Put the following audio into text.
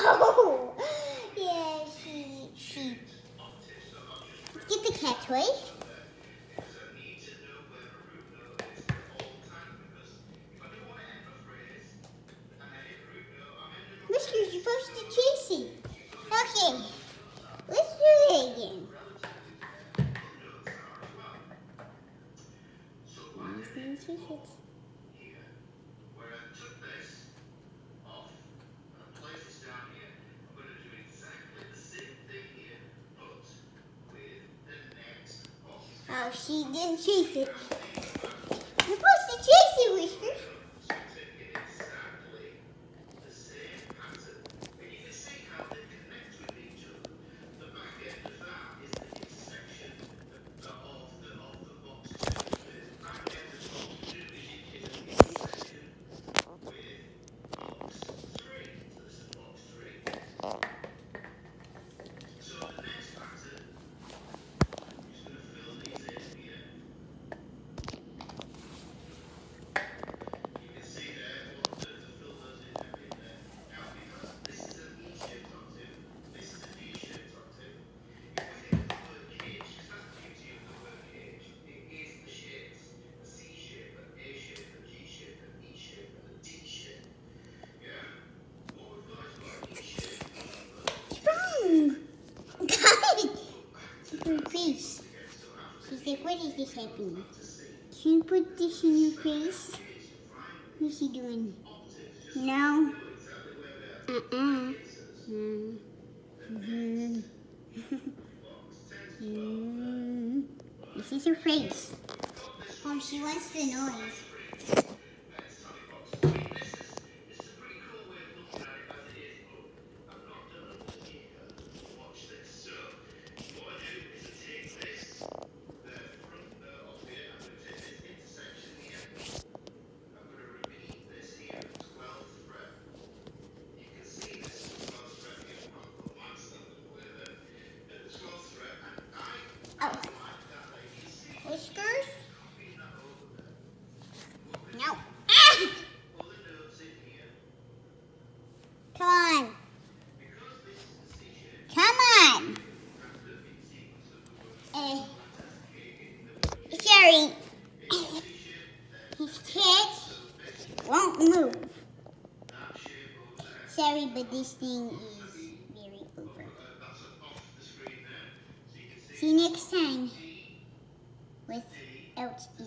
Oh, yeah, she. Get the cat toy. Whiskers, you're supposed to chase it. Okay, let's do it again. Oh, she didn't chase it. You're supposed to chase it, Whiskers. Face. She's like, what is this happening? Can you put this in your face? What's she doing? No. This is her face. Oh, she wants the noise. Oh. Whiskers? No. Ah! Come on. Come on. Sorry. His kids won't move. Sorry, but this thing is very over. See you next time without